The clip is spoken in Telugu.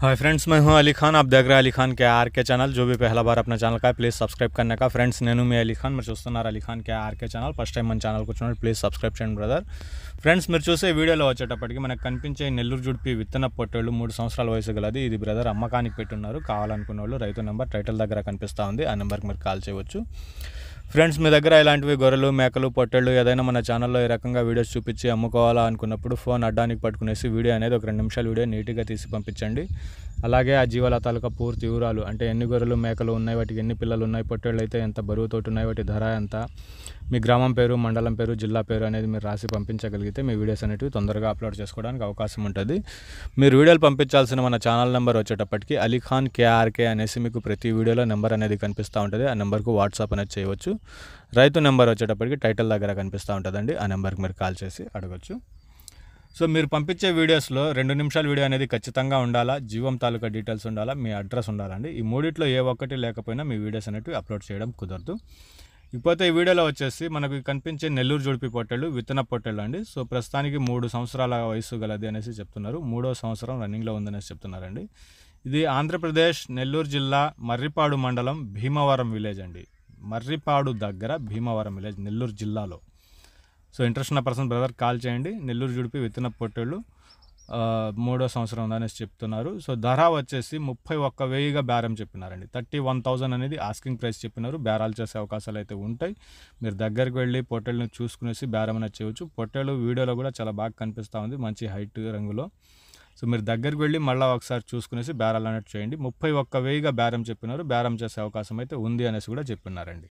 हाय फ्रेंड्स, मैं हूं अली खान। आप देख रहे हैं अली खान के आर के चैनल। जो भी पहला बार अपना ఛానల్ का ప్లీజ్ సబ్స్క్రైబ్ करने का ఫ్రెండ్స్, నేను మీ అలీ ఖాన్. మీరు చూస్తున్నారు అలీ ఖాన్ కే ఆర్కే ఛానల్. ఫస్ట్ టైం మన ఛానల్కి వచ్చినప్పుడు ప్లీజ్ సబ్స్క్రైబ్ చేయండి బ్రదర్. ఫ్రెండ్స్, మీరు చూసే వీడియోలో వచ్చేటప్పటికి మనకు కనిపించే నెల్లూరు జుడిపి విత్తన పొట్టేళ్ళు 3 సంవత్సరాల వయసు గలది. ఇది బ్రదర్ అమ్మకానికి పెట్టున్నారు. కావాలనుకున్న వాళ్ళు రైతు నెంబర్ టైటిల్ దగ్గర కనిపిస్తూ ఉంది, ఆ నెంబర్కి మీరు కాల్ చేయవచ్చు. ఫ్రెండ్స్, మీ దగ్గర ఇలాంటివి గొర్రెలు, మేకలు, పొట్టేళ్ళు ఏదైనా మన ఛానల్లో ఈ రకంగా వీడియోస్ చూపించి అమ్ముకోవాలా అనుకున్నప్పుడు ఫోన్ అడ్డానికి పట్టుకునేసి వీడియో అనేది ఒక 2 నిమిషాల వీడియో నీట్గా తీసి పంపించండి. అలాగే ఆ జీవాల తాలూకా పూర్తి వివరాలు, అంటే ఎన్ని గొర్రెలు, మేకలు ఉన్నాయి, వాటికి ఎన్ని పిల్లలు ఉన్నాయి, పొట్టేళ్ళు అయితే ఎంత బరువుతోటి ఉన్నాయి, వాటి ధర ఎంత, మీ గ్రామం పేరు, మండలం పేరు, జిల్లా పేరు అనేది మీరు రాసి పంపించగలిగితే మీ వీడియోస్ అనేవి తొందరగా అప్లోడ్ చేసుకోవడానికి అవకాశం ఉంటుంది. మీరు వీడియోలు పంపించాల్సిన మన ఛానల్ నెంబర్ వచ్చేటప్పటికి అలీ ఖాన్ కేఆర్కే అనేసి మీకు ప్రతి వీడియోలో నెంబర్ అనేది కనిపిస్తూ ఉంటుంది. ఆ నెంబర్కు వాట్సాప్ అనేది చేయవచ్చు. రైతు నెంబర్ వచ్చేటప్పటికి టైటిల్ దగ్గర కనిపిస్తూ ఉంటుందండి, ఆ నెంబర్కి మీరు కాల్ చేసి అడగచ్చు. సో మీరు పంపించే వీడియోస్లో 2 నిమిషాల వీడియో అనేది ఖచ్చితంగా ఉండాలా, జీవం తాలూకా డీటెయిల్స్ ఉండాలా, మీ అడ్రస్ ఉండాలండి. ఈ మూడిట్లో ఏ ఒక్కటి లేకపోయినా మీ వీడియోస్ అనేవి అప్లోడ్ చేయడం కుదరదు. ఇకపోతే ఈ వీడియోలో వచ్చేసి మనకు కనిపించే నెల్లూరు జుడిపి పొట్టేళ్ళు విత్తన పొట్టేళ్ళు అండి. సో ప్రస్తుతానికి 3 సంవత్సరాల వయసు గలది అనేసి చెప్తున్నారు. 3వ సంవత్సరం రన్నింగ్లో ఉందనేసి చెప్తున్నారండి. ఇది ఆంధ్రప్రదేశ్ నెల్లూరు జిల్లా మర్రిపాడు మండలం భీమవరం విలేజ్ అండి. మర్రిపాడు దగ్గర భీమవరం విలేజ్, నెల్లూరు జిల్లాలో. సో ఇంట్రెస్ట్ ఉన్న పర్సన్ బ్రదర్ కాల్ చేయండి. నెల్లూరు జుడిపి విత్తన పొట్టేళ్ళు 3వ సంవత్సరం ఉందనేసి చెప్తున్నారు. సో ధర వచ్చేసి 31,000గా బేరం చెప్పినారండి. 31,000 అనేది ఆస్కింగ్ ప్రైస్ చెప్పినారు. బేరాలు చేసే అవకాశాలు అయితే ఉంటాయి. మీరు దగ్గరికి వెళ్ళి పొట్టేళ్ళని చూసుకునేసి బేరం అనేది చేయవచ్చు. పొట్టేళ్ళు వీడియోలో కూడా చాలా బాగా కనిపిస్తూ ఉంది, మంచి హైట్ రంగులో. సో మీరు దగ్గరికి వెళ్ళి మళ్ళీ ఒకసారి చూసుకునేసి బేరాలు అనేది చేయండి. 31,000గా బేరం చెప్పినారు. బేరం చేసే అవకాశం అయితే ఉంది అనేసి కూడా చెప్పినారండి.